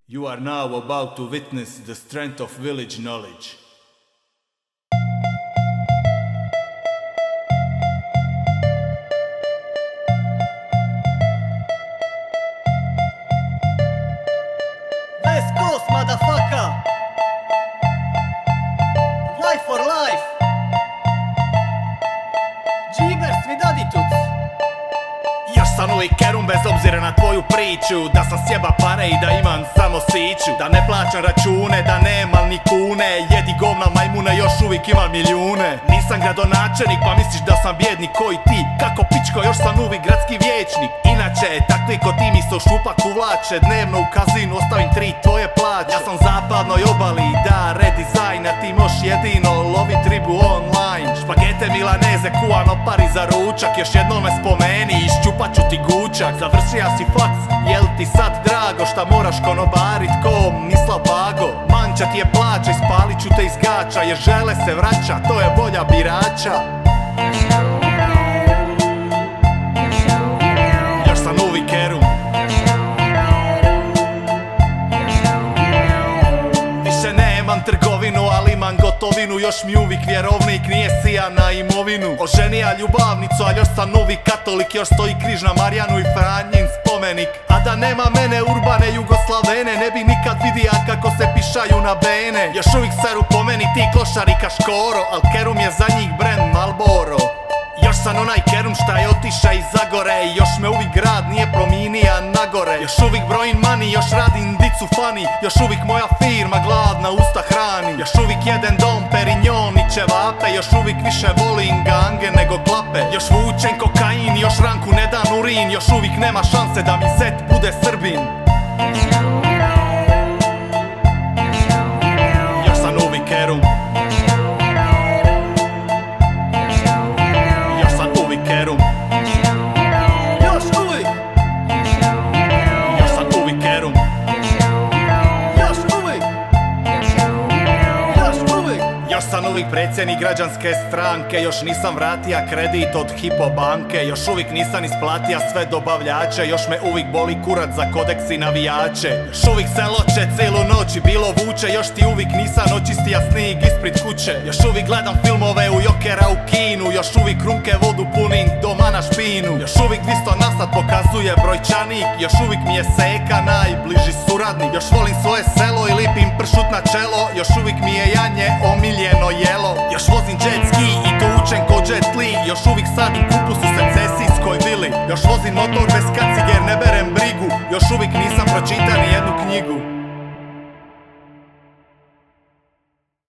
You are now about to witness the strength of village knowledge. West Coast, motherfucker! Life for life! Jeebers with attitudes! Još sam uvijek kerum bez obzira na tvoju priču. Da sam sjeba pare i da imam samo siću. Da ne plaćam račune, da nemam ni kune. Jedi govna majmune, još uvijek imam milijune. Nisam gradonačelnik pa misliš da sam bjednik koji ti. Kako pičko, još sam uvijek gradski vijećnik. Inače, takvi ko ti mi se u šupak uvlače. Dnevno u kazinu ostavim 3 tvoje plaće. Ja sam zapadnoj obali, da redizajn. A ti moš jedino lovit ribu online. Špagete milaneze, kuvan opari za ručak. Još jednom me spomeni, iščupat ću ti gučak. Završija si faks, jel ti sad drago šta moraš konobarit ko Mislav Bago? Manča ti je plaća, ispalit ću te iz gača. Jer žele se vraća, to je volja birača. Još sam uvijek kerum. Više nemam trgovinu, ali imam gotovinu. Još mi uvijek vjerovnik nije sija na imovinu. Oženija ljubavnicu, a još sam uvijek katolik. Još stoji križ na Marjanu i Franjin spomenik. A da nema mene urbane Jugoslavene, ne bi nikad vidija kako se pišaju na bene. Još uvijek seru po meni ti klošari Kaškoro, al kerum je za njih brand Malboro. Još sam onaj kerum šta je otiša iz Zagore. Još me uvijek grad nije prominija nagore. Još uvijek brojim money, još radim dicu funny. Još uvijek moja firma gladna usta hrani. Još uvijek jedan dom Perignon i ćevape. Još uvijek više volim gange nego klape. Još vučem kokain, još ranku ne dan urin. Još uvijek nema šanse da mi zet bude Srbin. Još sam uvijek kerum. Kerum. Još uvijek! Još sam uvijek kerum. Još uvijek! Još uvijek! Još sam uvijek predsjednik građanske stranke. Još nisam vratija kredit od Hypo banke. Još uvijek nisam isplatija sve dobavljače. Još me uvijek boli kurac za kodeks i navijače. Još uvijek se loče cijelu noć i bilo vuče. Još ti uvijek nisam očistija snig ispred kuće. Još uvijek gledam filmove u Jokera u kinu. Još uvijek runke vodu punim doma na špinu. Još uvijek 200 nasad pokazuje brojčanik. Još uvijek mi je seka najbliži suradnik. Još volim svoje selo i lipim pršut na čelo. Još uvijek mi je janje omiljeno jelo. Još vozim jet ski i tučem ko Jet Li. Još uvijek sadim kupus u secesijskoj vili. Još vozim motor bez kacige jer ne berem brigu. Još uvijek nisam pročitao ni jednu knjigu.